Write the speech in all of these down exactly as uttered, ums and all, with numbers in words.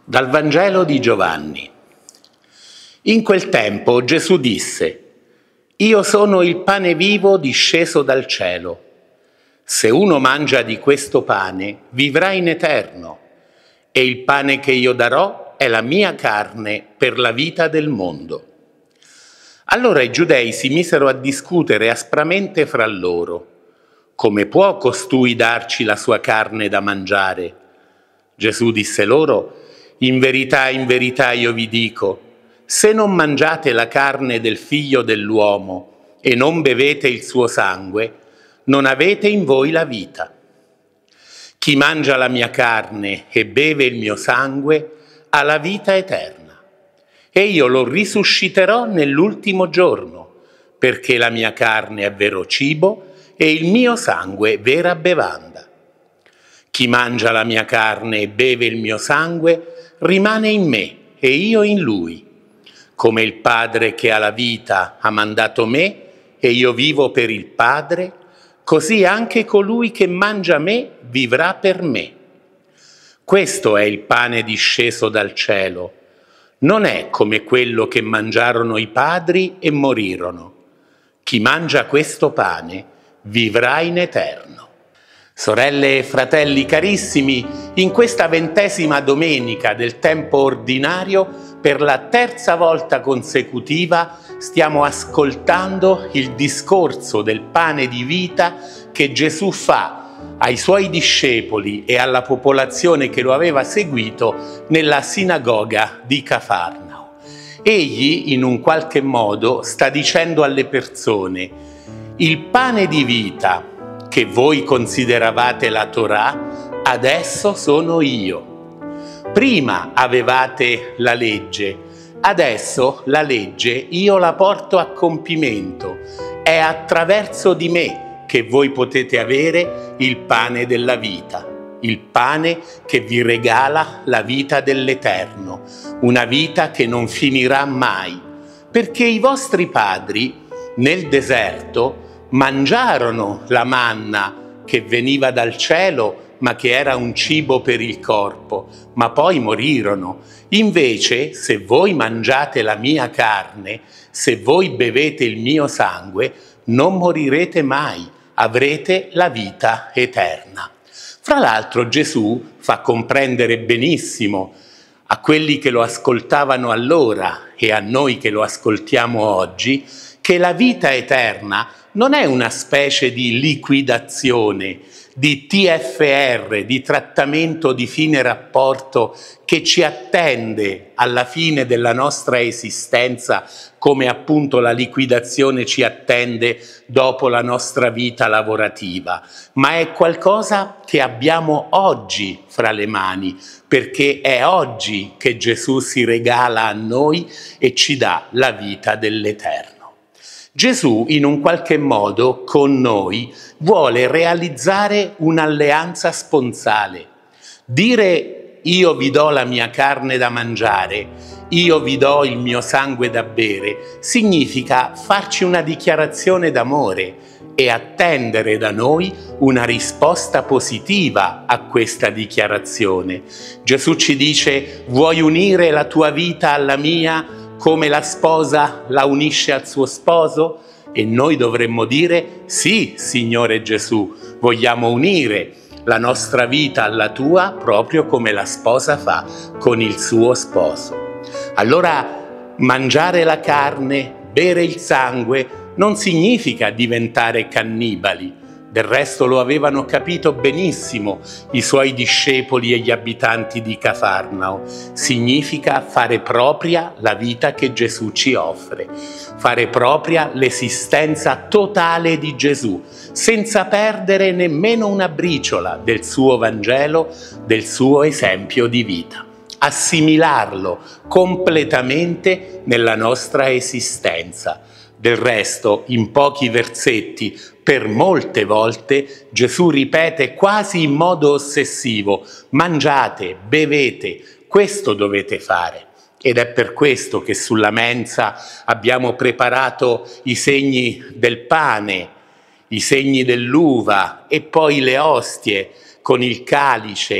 Dal Vangelo di Giovanni. In quel tempo Gesù disse: Io sono il pane vivo disceso dal cielo. Se uno mangia di questo pane, vivrà in eterno, e il pane che io darò è la mia carne per la vita del mondo. Allora i giudei si misero a discutere aspramente fra loro: come può costui darci la sua carne da mangiare? Gesù disse loro: In verità, in verità io vi dico, se non mangiate la carne del Figlio dell'uomo e non bevete il suo sangue, non avete in voi la vita. Chi mangia la mia carne e beve il mio sangue ha la vita eterna, e io lo risusciterò nell'ultimo giorno, perché la mia carne è vero cibo e il mio sangue vera bevanda. Chi mangia la mia carne e beve il mio sangue rimane in me e io in lui. Come il Padre che ha la vita ha mandato me e io vivo per il Padre, così anche colui che mangia me vivrà per me. Questo è il pane disceso dal cielo. Non è come quello che mangiarono i padri e morirono. Chi mangia questo pane vivrà in eterno. Sorelle e fratelli carissimi, in questa ventesima domenica del tempo ordinario, per la terza volta consecutiva, stiamo ascoltando il discorso del pane di vita che Gesù fa ai suoi discepoli e alla popolazione che lo aveva seguito nella sinagoga di Cafarnao. Egli, in un qualche modo, sta dicendo alle persone: il pane di vita che voi consideravate la Torah, adesso sono io. Prima avevate la legge, adesso la legge io la porto a compimento. È attraverso di me che voi potete avere il pane della vita, il pane che vi regala la vita dell'Eterno, una vita che non finirà mai, perché i vostri padri nel deserto mangiarono la manna che veniva dal cielo, ma che era un cibo per il corpo, ma poi morirono. Invece, se voi mangiate la mia carne, se voi bevete il mio sangue, non morirete mai, avrete la vita eterna. Fra l'altro Gesù fa comprendere benissimo a quelli che lo ascoltavano allora e a noi che lo ascoltiamo oggi, che la vita eterna non è una specie di liquidazione, di T F R, di trattamento di fine rapporto che ci attende alla fine della nostra esistenza, come appunto la liquidazione ci attende dopo la nostra vita lavorativa, ma è qualcosa che abbiamo oggi fra le mani, perché è oggi che Gesù si regala a noi e ci dà la vita dell'Eterno. Gesù, in un qualche modo, con noi, vuole realizzare un'alleanza sponsale. Dire io vi do la mia carne da mangiare, io vi do il mio sangue da bere, significa farci una dichiarazione d'amore e attendere da noi una risposta positiva a questa dichiarazione. Gesù ci dice: vuoi unire la tua vita alla mia come la sposa la unisce al suo sposo? E noi dovremmo dire: sì, Signore Gesù, vogliamo unire la nostra vita alla tua proprio come la sposa fa con il suo sposo. Allora, mangiare la carne, bere il sangue, non significa diventare cannibali. Del resto lo avevano capito benissimo i suoi discepoli e gli abitanti di Cafarnao. Significa fare propria la vita che Gesù ci offre, fare propria l'esistenza totale di Gesù, senza perdere nemmeno una briciola del suo Vangelo, del suo esempio di vita. Assimilarlo completamente nella nostra esistenza. Del resto, in pochi versetti, per molte volte, Gesù ripete quasi in modo ossessivo: mangiate, bevete, questo dovete fare. Ed è per questo che sulla mensa abbiamo preparato i segni del pane, i segni dell'uva e poi le ostie con il calice,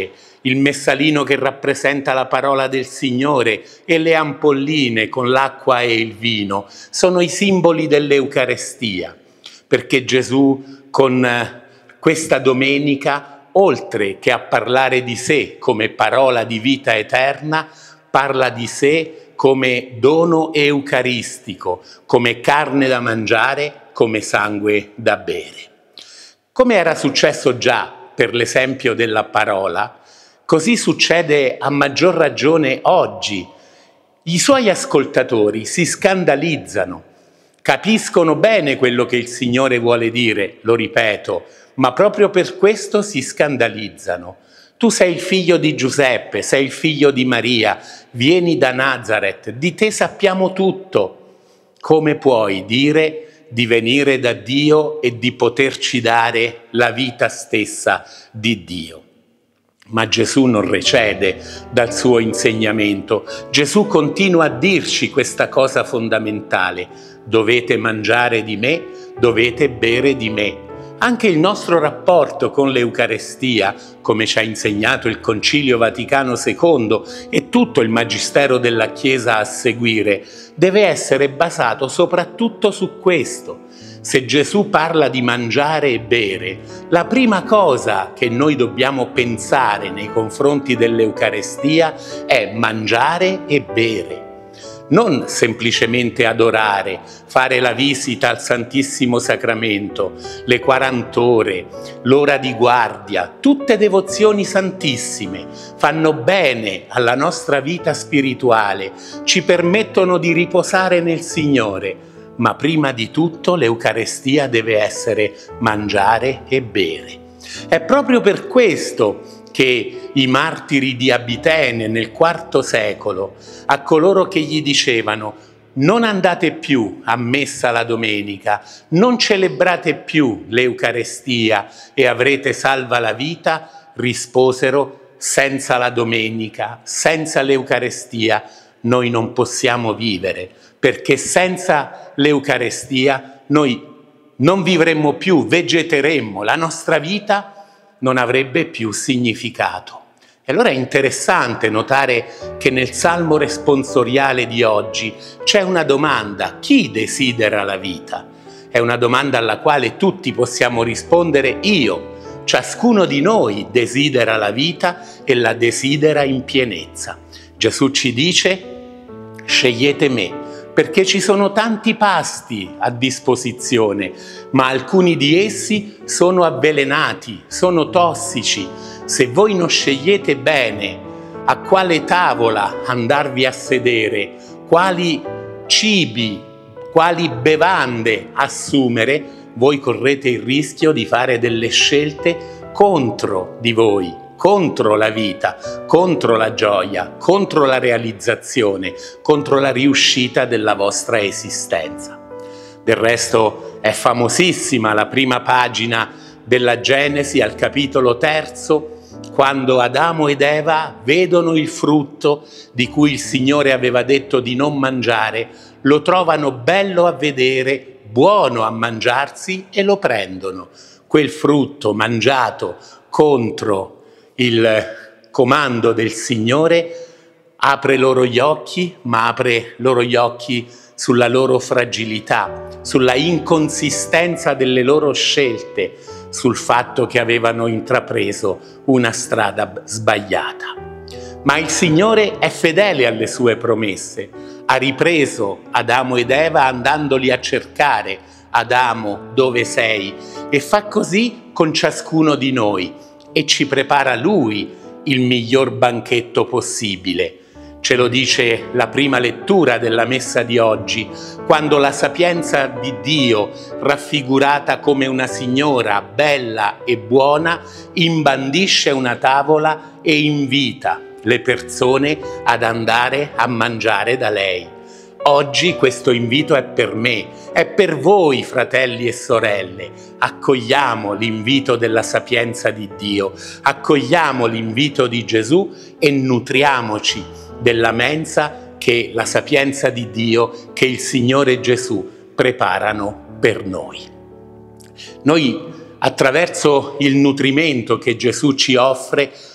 il messalino che rappresenta la parola del Signore e le ampolline con l'acqua e il vino sono i simboli dell'Eucarestia, perché Gesù con questa domenica, oltre che a parlare di sé come parola di vita eterna, parla di sé come dono eucaristico, come carne da mangiare, come sangue da bere. Come era successo già per l'esempio della parola, così succede a maggior ragione oggi. I suoi ascoltatori si scandalizzano, capiscono bene quello che il Signore vuole dire, lo ripeto, ma proprio per questo si scandalizzano. Tu sei il figlio di Giuseppe, sei il figlio di Maria, vieni da Nazaret, di te sappiamo tutto. Come puoi dire di venire da Dio e di poterci dare la vita stessa di Dio? Ma Gesù non recede dal suo insegnamento. Gesù continua a dirci questa cosa fondamentale: dovete mangiare di me, dovete bere di me. Anche il nostro rapporto con l'Eucarestia, come ci ha insegnato il Concilio Vaticano secondo e tutto il Magistero della Chiesa a seguire, deve essere basato soprattutto su questo. Se Gesù parla di mangiare e bere, la prima cosa che noi dobbiamo pensare nei confronti dell'Eucarestia è mangiare e bere. Non semplicemente adorare, fare la visita al Santissimo Sacramento, le quarant'ore, l'ora di guardia, tutte devozioni santissime, fanno bene alla nostra vita spirituale, ci permettono di riposare nel Signore, ma prima di tutto l'Eucarestia deve essere mangiare e bere. È proprio per questo che i martiri di Abitene nel quarto secolo, a coloro che gli dicevano non andate più a messa la domenica, non celebrate più l'Eucarestia e avrete salva la vita, risposero: senza la domenica, senza l'Eucarestia noi non possiamo vivere, perché senza l'Eucarestia noi non vivremmo più, vegeteremmo, la nostra vita non avrebbe più significato. E allora è interessante notare che nel Salmo responsoriale di oggi c'è una domanda: chi desidera la vita? È una domanda alla quale tutti possiamo rispondere: io. Ciascuno di noi desidera la vita e la desidera in pienezza. Gesù ci dice: scegliete me, perché ci sono tanti pasti a disposizione, ma alcuni di essi sono avvelenati, sono tossici. Se voi non scegliete bene a quale tavola andarvi a sedere, quali cibi, quali bevande assumere, voi correte il rischio di fare delle scelte contro di voi, contro la vita, contro la gioia, contro la realizzazione, contro la riuscita della vostra esistenza. Del resto è famosissima la prima pagina della Genesi al capitolo terzo, quando Adamo ed Eva vedono il frutto di cui il Signore aveva detto di non mangiare, lo trovano bello a vedere, buono a mangiarsi e lo prendono. Quel frutto mangiato contro il comando del Signore apre loro gli occhi, ma apre loro gli occhi sulla loro fragilità, sulla inconsistenza delle loro scelte, sul fatto che avevano intrapreso una strada sbagliata. Ma il Signore è fedele alle sue promesse. Ha ripreso Adamo ed Eva andandoli a cercare: Adamo, dove sei? E fa così con ciascuno di noi e ci prepara Lui il miglior banchetto possibile. Ce lo dice la prima lettura della messa di oggi, quando la sapienza di Dio, raffigurata come una signora bella e buona, imbandisce una tavola e invita le persone ad andare a mangiare da lei. Oggi questo invito è per me, è per voi, fratelli e sorelle. Accogliamo l'invito della sapienza di Dio, accogliamo l'invito di Gesù e nutriamoci della mensa che la sapienza di Dio, che il Signore Gesù preparano per noi. Noi, attraverso il nutrimento che Gesù ci offre,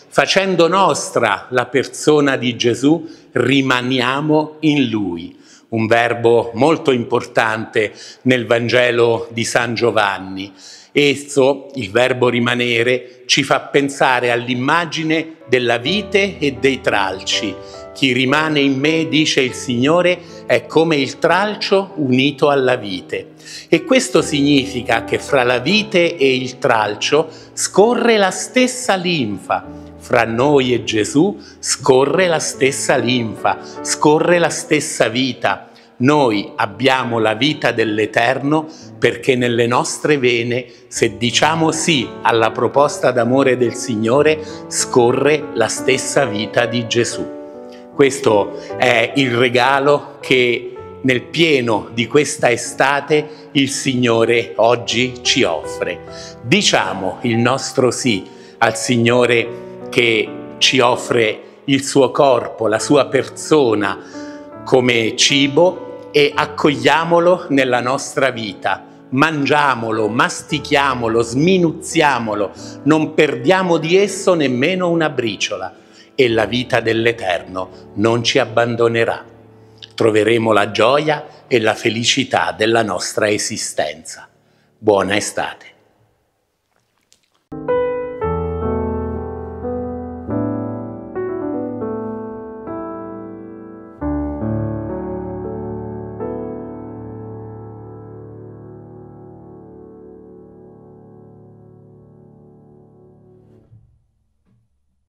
facendo nostra la persona di Gesù, rimaniamo in Lui. Un verbo molto importante nel Vangelo di San Giovanni. Esso, il verbo rimanere, ci fa pensare all'immagine della vite e dei tralci. Chi rimane in me, dice il Signore, è come il tralcio unito alla vite. E questo significa che fra la vite e il tralcio scorre la stessa linfa. Fra noi e Gesù scorre la stessa linfa, scorre la stessa vita. Noi abbiamo la vita dell'Eterno perché nelle nostre vene, se diciamo sì alla proposta d'amore del Signore, scorre la stessa vita di Gesù. Questo è il regalo che nel pieno di questa estate il Signore oggi ci offre. Diciamo il nostro sì al Signore che ci offre il suo corpo, la sua persona come cibo, e accogliamolo nella nostra vita. Mangiamolo, mastichiamolo, sminuzziamolo, non perdiamo di esso nemmeno una briciola, e la vita dell'Eterno non ci abbandonerà. Troveremo la gioia e la felicità della nostra esistenza. Buona estate.